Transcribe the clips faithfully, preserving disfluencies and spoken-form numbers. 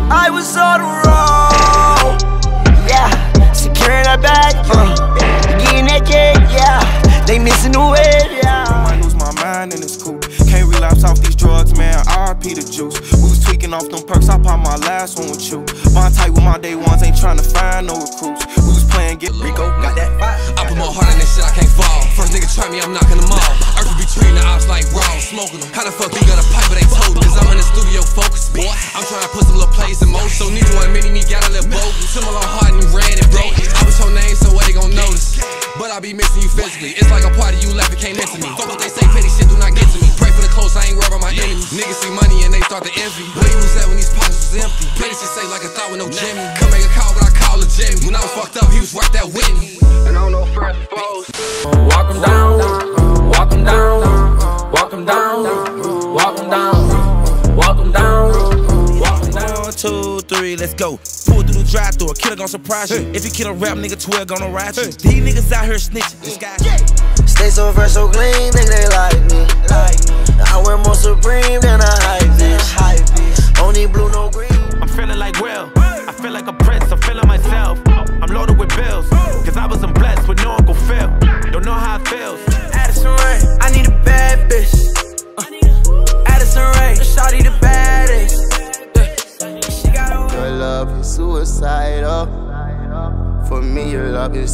I was on the road. Yeah, securing that bag, uh, getting that cake, yeah. They missing the way, yeah. I might lose my mind in this coupe. Can't relapse off these drugs, man. R I P the juice. We was tweaking off them perks. I popped my last one with you. Bond tight with my day ones, ain't trying to find no recruits. We was playing get Rico, got that fire. I put my heart in this shit, I can't fall. First nigga try me, I'm knocking them off. I could be treating the ops like raw, smoking them. How the fuck you got a pipe, but they told me? Cause I'm in the studio focused, boy. I'm trying to put some little plays in motion. So neither one mini me got a little bogus. Similar hard and ran and broke. I was your name, so what they gon' notice? But I be missing you physically. It's like a party you left, it can't miss me. Fuck what they say, petty shit do not get to me. Pray for the close, I ain't worried about my enemies. Niggas see money and they start to envy. Where you was at when these pockets was empty? Petty shit say like a thought with no Jimmy. Come make a call, but I call a Jimmy. When I was fucked up, he was right there with me. And I don't know first foes. Walk them down, walk them down, walk them down, walk them down, walk them down, walk them down. One, two, three, let's go. Pull through the drive-thru, a killer gon' surprise you. If you kill a rap nigga, twelve gonna ride you. These niggas out here snitching. This guy. Stay so fresh, so clean, think they like me. I wear more Supreme than a hype bitch. Only blue, no green. I'm feeling like Will. I feel like a prince, I'm feeling myself. I'm loaded with bills, cause I wasn't blessed with no Uncle Phil. Don't know how it feels. Addison Rae, I need a bad bitch. Uh, Addison Rae, shawty the baddest. She got a your love is suicidal. For me, your love is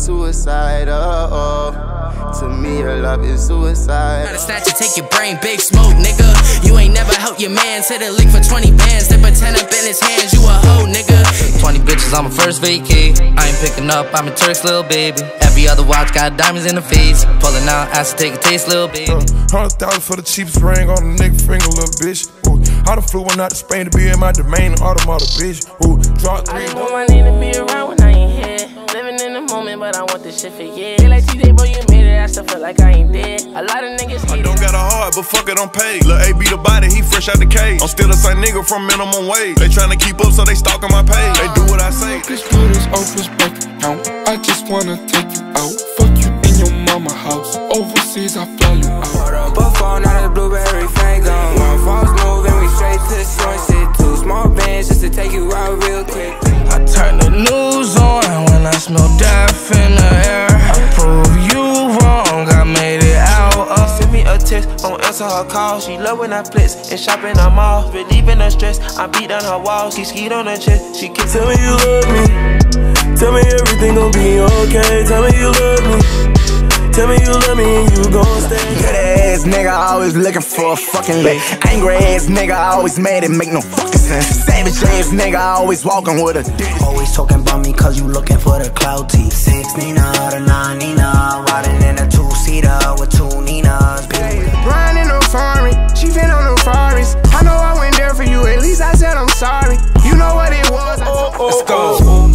suicidal. To me, your love is suicide. Try to snatch and take your brain, big smoke, nigga. You ain't never helped your man. Say the lick for twenty bands, then put ten up in his hands. You a hoe, nigga. twenty bitches on my first vacay. I ain't picking up, I'm a Turk's little baby. Every other watch got diamonds in the face. Pulling out, ass to take a taste, little baby. Uh, Hundred thousand for the cheapest ring on the nigga finger, little bitch. Ooh, I done flew one out to Spain to be in my domain, an automata, bitch. Ooh, drop three. I just want my name to be around when I ain't here. Living in the moment, but I want this shit for years. Feel like T J, bro, you made it. I still feel like I ain't dead. A lot of niggas hate I don't got a heart, but fuck it, I'm paid. Lil A be the body, he fresh out the cage. I'm still the same nigga from minimum wage. They tryna keep up, so they stalking my page. They do what I say. This good as Oprah's bank account. I just wanna take you out. Fuck you in your mama house. Overseas, I fly you out. Buffalo, not a blueberry fango. One false move and we straight to the joint. Shit, two small bands just to take you out real quick. I turn the news on when I smell death in the air. I prove you wrong, I made it out. Uh. Send me a text, don't answer her call. She love when I flex and shop in her mall. Relieving her stress, I beat down her walls. She skied on her chest, she keeps. Tell me you love me. Tell me everything gon' be okay. Tell me you love me. Tell me you love me and you gon' stay. Good ass nigga always looking for a fucking lick. Angry ass nigga always mad, it make no fucking sense. Savage ass nigga always walking with a dick. Always talking about me cause you looking for the clout T. Six Nina, the nine Nina. Riding in a two-seater with two Ninas. Riding in no foreign, she been on no foreigns. I know I went there for you, at least I said I'm sorry. You know what it was. Oh, oh, Let's go. Oh.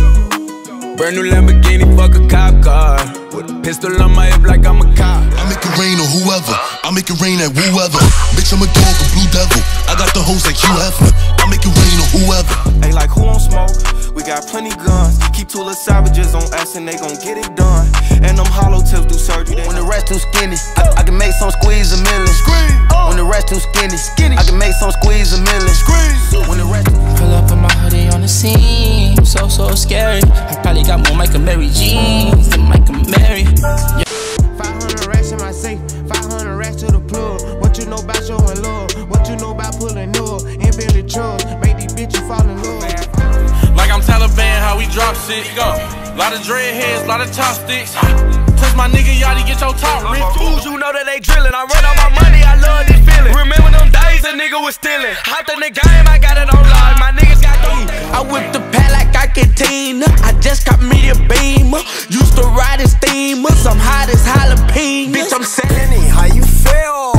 Brand new Lamborghini, fuck a cop car. With a pistol on my hip like I'm a cop. I make it rain on whoever. I make it rain at whoever. Bitch, I'm a dog, a blue devil. I got the hoes like Hugh Hefner. I make it rain on whoever. Hey, like who on smoke? We got plenty guns. Keep two little savages on us and they gon' get it done. And them hollow tips do surgery. They when the rest too skinny, I, I can make some squeeze a million. When the rest too skinny, skinny, I can make some squeeze a million. When the rest Pull up in my hoodie on the scene. So, so scary. I probably got more Mike and Mary jeans than Mike and Mary. Yeah. five hundred racks in my safe, five hundred racks to the plug. What you know about showing love? What you know about pulling up and Billy Chubbs? Make these bitches fall in love. Like I'm Taliban, how we drop shit. Go. Lot of dreadheads, lot of chopsticks. Touch my nigga, y'all get your top rich. Fools, you know that they drillin'. I run on my money, I love this feeling. Remember them days a nigga was stealing. Hopped in the game, I got it on live. My niggas got three. I whip the pad like I can teen. I just got me a beamer. Used to ride in steamers. I'm hot as jalapeno. Bitch, I'm selling it. How you feel?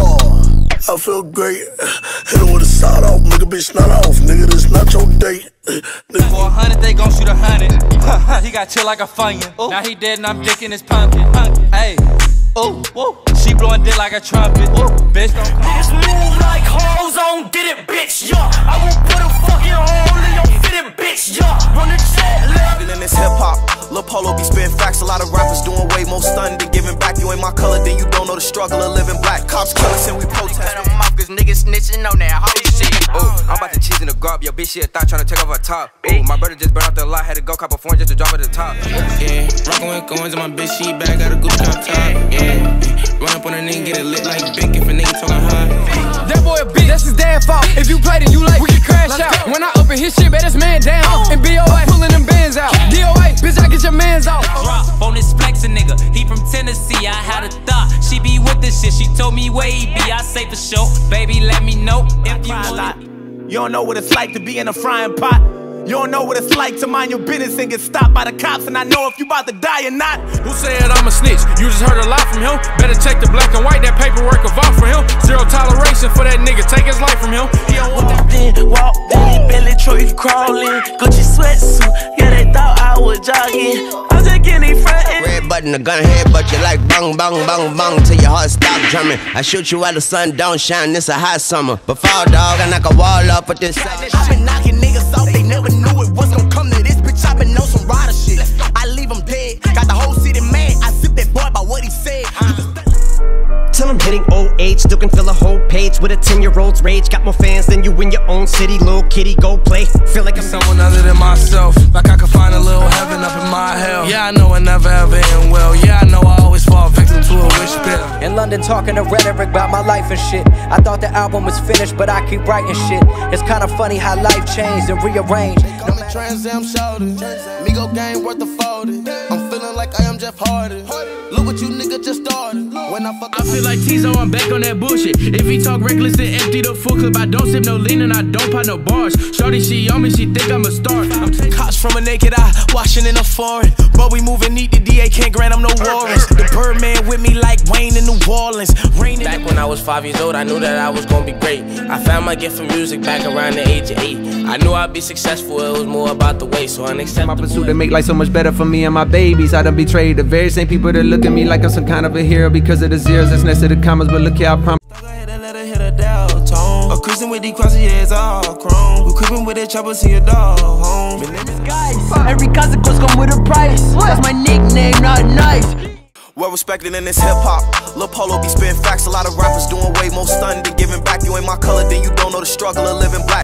I feel great. Hit it with a side off, nigga, bitch, not off. Nigga, this not your date. For a hundred, they gon' shoot a hundred. He got chill like a funyun. Now he dead and I'm dicking his pumpkin. Hey, ooh, woo. She blowing dick like a trumpet. Ooh, bitch, don't come. Niggas move like hoes on did it, bitch, yeah. I won't put a fucking hole in your fitted, bitch, yeah. Run the jet, love. in this hip hop, Lil Polo be spitting facts. A lot of rappers doing way more stunning than giving back. You ain't my color, then you don't know the struggle of living black. Cops kill us and we protest. Cut them off, cause niggas snitching on that whole shit. Oh, I'm about to cheese in the garb. Yo, bitch, she a thought tryna take off her top. Oh, my brother just burned out the lot. Had to go cop a phone just to drop at the top. Yeah, rockin' with coins and my bitch, she back. Got a good top top. Yeah, run up on a nigga, get it lit like Bick if a nigga talking high. That boy a bitch, that's his damn fault. If you played it, you like, we can crash out. When I open his shit, bet this man down. And B O A, pulling them bands out. D O A, bitch, I get your mans out. Drop on this flexin' nigga, he from Tennessee. I had a thought, she be with this shit. She told me where he be, I say for sure. Baby, let me know if you want. You don't know what it's like to be in a frying pot. You don't know what it's like to mind your business and get stopped by the cops. And I know if you about to die or not. Who said I'm a snitch? You just heard a lot from him. Better check the black and white, that paperwork evolved for him. Zero toleration for that nigga, take his life from him. He don't want that. Then walk in, belly truck crawling, Gucci sweatsuit. Yeah, they thought I was jogging. I'm just getting frontin'. Red button, a gun head, but you like bang, bang, bang, bang till your heart stop drumming. I shoot you while the sun don't shine. This a hot summer. But fall dog, I knock a wall up with this. I've been knocking niggas off, they never knew it was gonna come to this. Bitch, I been on some rider shit. I leave them dead. Got the whole city mad. I zip that boy by what he said. Till I'm hitting old age, still can fill a whole page with a ten year old's rage. Got more fans than you in your own city. Little kitty, go play. Feel like I'm someone other than myself. Like I could find a little heaven up in my hell. Yeah, I know I never ever end well. Yeah, I know I always fall victim to a wish spell. In London talking to rhetoric about my life and shit. I thought the album was finished, but I keep writing shit. It's kinda funny how life changed and rearranged. I'm a Trans Am shouted. Migo game worth the folded. I'm feeling like I am Jeff Hardy. Look what you nigga just started. When I fuck I feel like Tizo, I'm back on that bullshit. If he talk reckless and empty the full clip, I don't sip no lean and I don't pop no bars. Shorty, she on me, she think I'm a star. I'm taking cops from a naked eye, watching in a foreign. But we moving neat, the D A can't grant them no warrants. The Birdman with me like Wayne in New Orleans. Rain back when I was five years old, I knew that I was gonna be great. I found my gift for music back around the age of eight. I knew I'd be successful, it was more about the way, so I accept my pursuit to make life so much better for me and my babies. I done betrayed the very same people that look at me like I'm some kind of a hero because of the zeros that's next to the commas. But look here, I promise. I'm cruising with these crosses, yeah, it's all chrome. We creeping with that chopper, see a dog home. Guys, every consequence come with a price. That's my nickname, not nice. Well respected in this hip hop. Lil Polo be spitting facts. A lot of rappers doing way more stunning than giving back. You ain't my color, then you don't know the struggle of living black.